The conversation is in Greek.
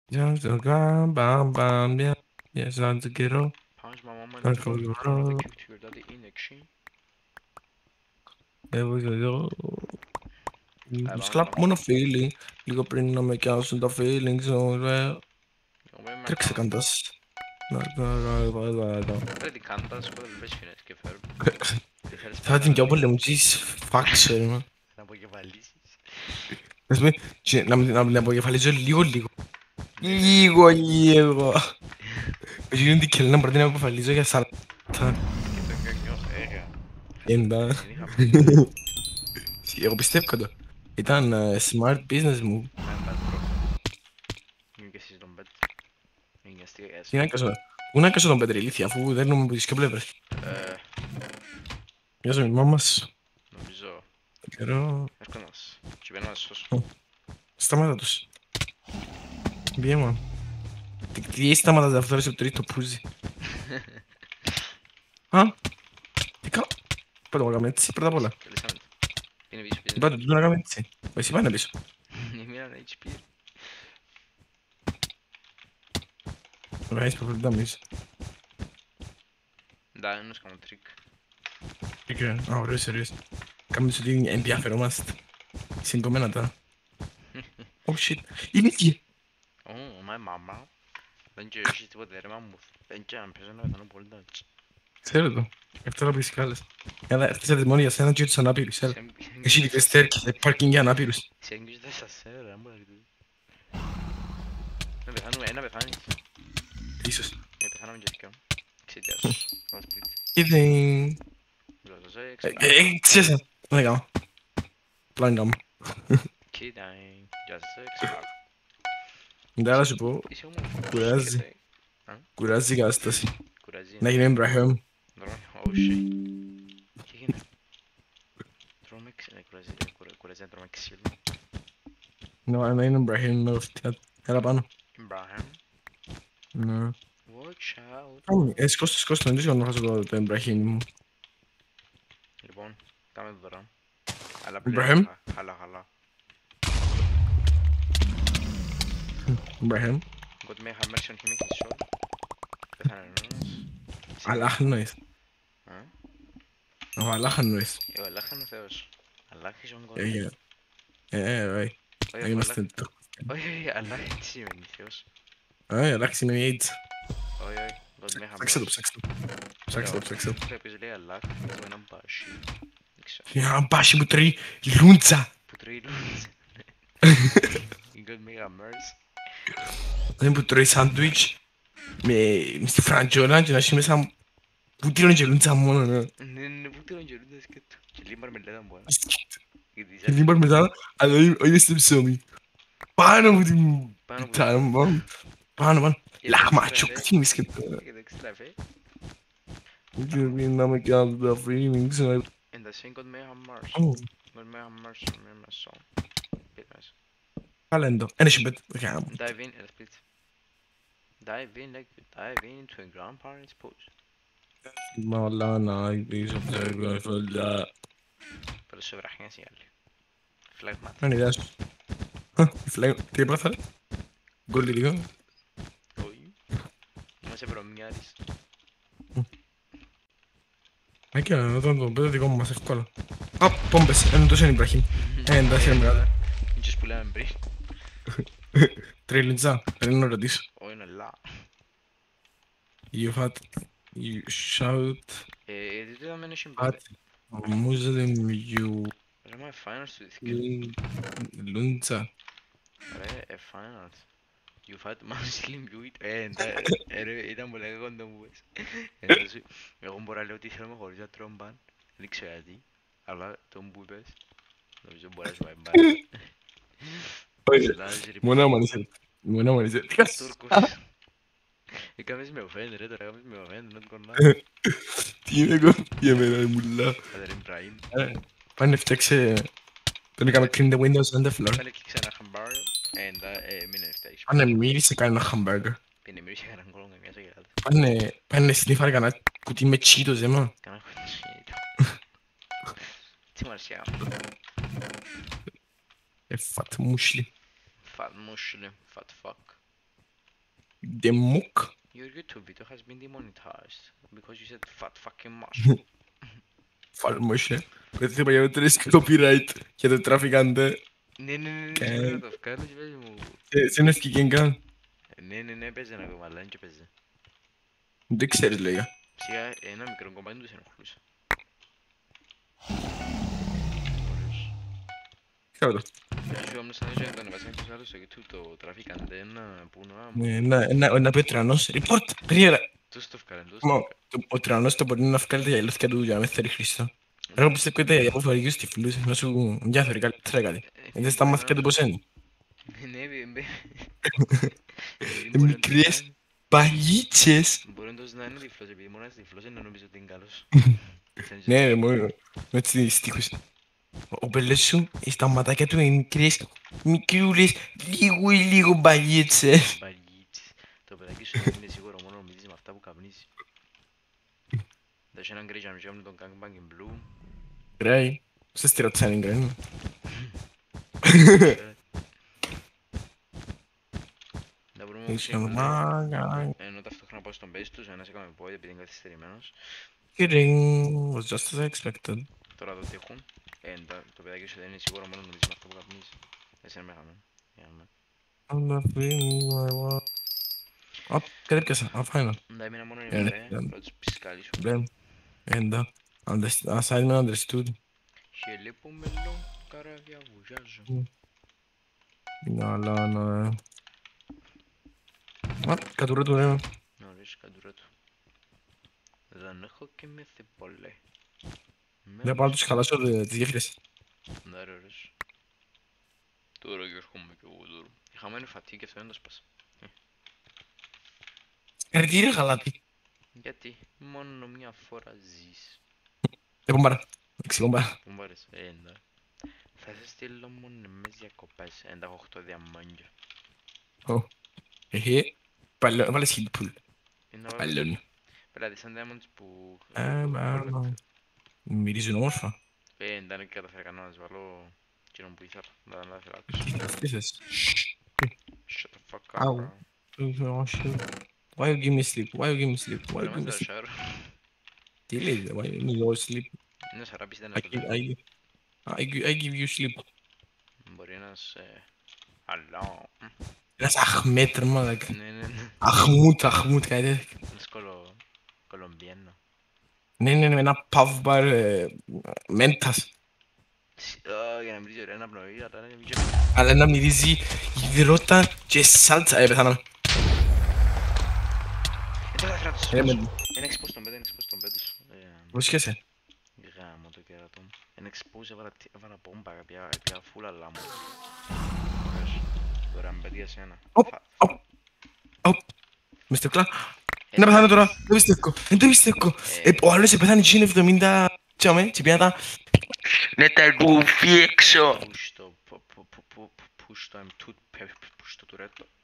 Just a gun, bam, bam, yeah. Yes, I'm the kiddo. Punch my mama in Can't the call throat. you From the wrong. kick to your daddy in action. There we go. Πάμε Σκλαπ μόνο feeling. Λίγο πριν να με πιάσουν τα feelings. Τρέξε καντάς. Ρε τι κάνοντας, εγώ δεν πες φινές και φέρω. Θα την κι όπολε μου ζεις φάξε. Να αποκεφαλίσεις. Να την αποκεφαλίζω λίγο. Λίγο. Όχι είναι και να πρέπει να αποκεφαλίζω για 40. Και τον κοκκιό, έγα. Εντά. Δεν είχα πει. Εγώ πιστεύω το. Ήταν smart business move. I'm bad bro. Είμαι και εσείς τον bad. Είναι αστεία. Τι να κάνω. Πού να κάνω τον Πετρελίθι αφού δέρνουμε από τις και πλευρές. Γεια σου, μάμα μας. Νομίζω. Καιρό. Έρχονας. Και παίρνω να σώσω. Σταμάτα τους. Bien, τι σταματάς αυτό ρε σε τρίτο πούζι. Α, τι κάνω. Πρώτα να κάνουμε έτσι, πρώτα απ' όλα. Τελείσαμε το. Είναι πίσω, πίσω. Είπατε τούτο να κάνουμε έτσι. Εσύ πάνε πίσω. Είμαι ένα HP. Να κάνεις προβλήτα μισό. Да, ένας κάνω τρίκ. Τι κρίνω. Α, ωραίος, ωραίος. Κάμε τους ότι ενδιαφερόμαστε. Συγκομμένα τα. Oh shit. Είναι ίδιοι. Ω, my mama. Δεν ξέρεις τίποτε ρε μάμου. Δεν ξέρω αν παίζω να πεθάνω πολύ τάτσι. Ξέρω το. Αυτό να πεις κάλες. Έλα, έρθεις από μόνο για σένα και τους ανάπηρους, έλα. Έχει δικές στέρκες, πάρκινγκ για ανάπηρους. Σε έγγυζε τα σασέρα, ρε μου αρκετή. Να πεθάνουμε, ένα πεθάνεις. Ίσως. Πεθάναμε και δικά. Εξαιτίας σου. Να σπίτ. Είδε... Γλωσσέ, Ξέρεσαι. Δεν κάνω. Πλάν κάνω. κοίτα, γεια σας, εξαπάκ. Μετά να σου πω, Είσαι όμορφος. κουράζει. Κουράζει η κατάσταση. Κουράζει. Να γίνει Μπραχέμ. Oh shit. Τι έγινε. Τρώμε ξύλο, κουράζει να τρώμε ξύλο. Να είναι Μπραχέμ με αυτιά. Έλα πάνω. Ibrahim. Ναι. Watch out. Σκόστο, δεν δύσκολο να χάσω το Μπραχέμ μου. Λοιπόν, κάμε το τώρα. Αλλά Ibrahim? χαλά. Μπραχέμ. Εγώ τη είχα μέρσιον και μήχη σόλ. Πέθανε ένας. Αλάχαν νοείς. Ο Αλάχαν νοείς. Ο Αλλάχ είναι ο Θεός. Αλλάχ είσαι ο κόρος. Όχι. Είμαστε το. Όχι, Αλλάχ τι σημαίνει Θεός. Αλλάχ είναι μια AIDS. Όχι, εγώ τη είχα Ψάξτε το. Ψάξτε το. Πρέπει να λέει Αλλάχ, με έναν πάσι. Ένα πάσι που τρώει λούντσα. Που τρώει λούντς. Εγώ τη είχα μέρς. Δεν που τρώει σάντουιτς στη φραντζόλα και να έχει μέσα πουτήρον και λούντσα μόνο. Ναι, πουτήρον και λούντας και του. Και λίγο μαρμελέτα μου. Και λίγο μετά, αλλά όχι στο ψωμί. Πάνω από την πιτσάρα μου. Πάνω. Λαχματσόκ, τι είναι σκεπτό. Και δεν ξετραφέ. Δεν να και άλλο τα feelings. And the same got me a Mars. Got me a Mars με μεσό. Πείτε μέσα. Καλέντο. Ένα σιμπέτ. Διve in, ένα σπίτι. Dive in like you dive into a grandparent's post. Μαλά να πίσω από τα γραφολιά. Pero σε βραχνιάς οι άλλοι. Φλεγμάτι. Είναι ιδέα σου. Τι έπαθα. Γκολ λίγο. Όχι. Είμαστε βρωμιάρης. Εκεί να τον πέτω δικό μου μας εύκολα. Α, πόμπες. Εν τόσο είναι Ιμπραχήμ. Εντάξει είναι μεγάλο. Ίντζες που λέμε πριν. Τρίλιντζα. Πρέπει να ρωτήσω. Όχι είναι λά. You shout Τι είδαμε είναι συμπάρε. at Muslim you Ρε μα finals του δίθηκε. Λούντζα. Ρε finals. You fat Muslim you eat. Ήταν πολλά κοντό μου πες. Εγώ μπορώ να λέω ότι θέλουμε χωρίς να τρώω μπαν. Δεν ξέρω γιατί. Αλλά τον που είπες. Νομίζω μπορεί να σου πάει μπαν. Μόνο μανίσαι. Τούρκος. Έκαμες με οφέντε ρε τώρα, έκαμες με οφέντε, να κοννά. Τι είναι εγώ, για μένα είναι μουλά. Πατερ Ιμπραήμ. Πάνε φτιάξε... Τον έκαμε clean the windows and the floor. Πάνε και ξένα χαμπάρ, μην φτιάξεις. Πάνε μύρισε κανένα hamburger. Πάνε μύρισε κανέναν κόλλον καμιά σε γελάτο. Πάνε σνίφαρε κανένα κουτί με τσίτος, έμα. Κανένα κουτσίνιτο. Τι μαρσιά. Fat mushli. Fat mushli, fat fuck. The mook. Your YouTube video has been demonetized because you said fat fucking mushroom. Φαλμόσχε. Δεν θα πάω τρεις copyright και το τράφικαντε. Ναι, Και... σίγουρα να το βγάλω και πες μου. Σε είναι σκήκεν καν. Ναι, παίζε ένα κομμάτι, αλλά δεν και παίζε. Δεν ξέρεις λέγα. Σιγά ένα μικρό κομμάτι τους ενοχλούσε. Κάμε το. Εσύ όμως θα ήθελα να το ανεβάσαμε τους άλλους στο YouTube το τράφικαντε ένα που Να πει ο τρανός. Report, περίεργα. τους το βγάλε, Ο τρανός το μπορεί να βγάλει τα γυαλούθια του για να με θέλει Χριστό. Εγώ πιστεύω ότι από φορικούς τυφλούς να σου διάφερε καλύτερα κάτι. Δεν στα μάθηκα του πως είναι. Ναι, Μικρές παγίτσες. μπορεί να είναι τυφλός, επειδή μόνο ένας τυφλός είναι νομίζω ότι είναι καλός. Ναι, μόνο με τις στίχους. Ο πελές σου, στα ματάκια του είναι μικρές, μικρούλες, λίγο παγίτσες. Παγίτσες. Το παιδάκι σου είναι σίγουρο μόνο νομίζεις με αυτά που καπνίζει. Θα έχει έναν γκρέι και με τον gangbang in blue. Γκρέι, σε στηρωτσάνε γκρέι. Να βρούμε όμως ενώ ταυτόχρονα πάω στον base τους, ένας έκαμε πόδι επειδή είναι καθυστερημένος. Kidding, was just as I expected. Τώρα το τύχουν. Το παιδάκι σου δεν είναι σίγουρο μόνο νομίζεις με αυτό που καπνίζει. Εσύ είναι μεγάλο. Απ, κάτι πιάσα, φάινα. Να έμεινα μόνο είναι ρε, θα τους πισκαλίσουν. Μπλε, έντα, assignment understood. Χελίπου μελό, καράβια βουζάζω. Αλλά, ναι. Α, κατουρά του, ναι. Νωρίς κατουρά του. Δεν έχω κοιμηθεί πολύ. Δεν πάω να τους χαλάσω τις γέφυρες. Ναι ρε ρες. Τώρα και έρχομαι κι εγώ τώρα. Είχα μένει φατί και αυτό δεν το σπάσα. Καρδί ρε γαλάτι. Γιατί μόνο μια φορά ζεις. Δεν πομπάρα. Εξηγόμπαρα. Πού μπάρες, ναι. Θα σε στείλω μόνο μες διακοπές. Τα έχω 8 διαμάντια. Ω. Βάλες hit pool. Παλλώνει. Πελάτε σαν diamonds που... Μυρίζουν όμορφα. Δεν καταφέρει κανένας βάλω εκείνον που ήθελα. Δεν θα ήθελα άκουσα. Τι θες. Shut the fuck up, bro. Why you give me sleep? Why you give me sleep? Why you give me sleep? Τι λέει, why you give me sleep? Είναι σαράπης δεν είναι I give you sleep. Μπορεί ένας... Αλλά... Ένας Αχμέτ, μαλάκα. Ναι. Αχμούτ, κάτι τέτοιο. Ένας κολομπιένο. Ναι, ένα puff bar μέντας. Για να μυρίζει ωραία να πνοεί, αλλά να μυρίζει υδρότα και σάλτσα. Πεθάναμε. Ένα expose τον πέτους. Πώς σχέσαι. Γάμο το κέρατο μου. Ένα expose έβαλα πόμπα, πια φούλα λάμου. Τώρα με πέτει για σένα. Με στεκλά. Να πεθάνω τώρα. Δεν το πιστεύω. Ο άλλος πεθάνει και είναι 70 και πια τα... Ναι τα ρούφι έξω. Πούς το, I'm too push το τουρέτο.